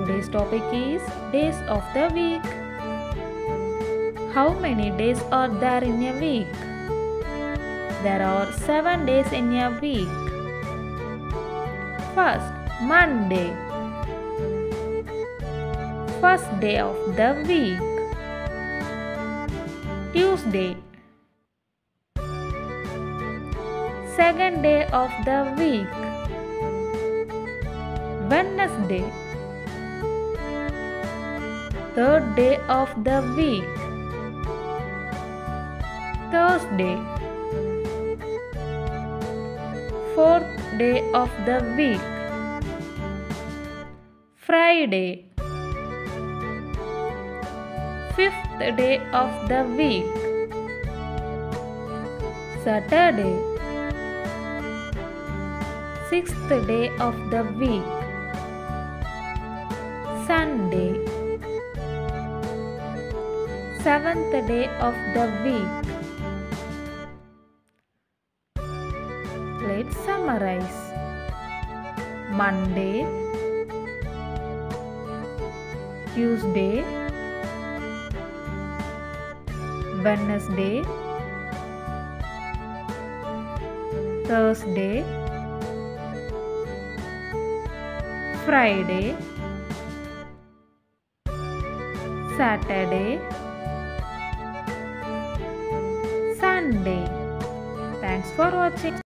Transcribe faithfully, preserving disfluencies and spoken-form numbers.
Today's topic is days of the week. How many days are there in a week? There are seven days in a week. First, Monday. First day of the week. Tuesday. Second day of the week. Wednesday. Third day of the week. Thursday. Fourth day of the week. Friday. Fifth day of the week. Saturday. Sixth day of the week. Sunday. Seventh day of the week. Let's summarize. Monday, Tuesday, Wednesday, Thursday, Friday, Saturday, Sunday. Thanks for watching.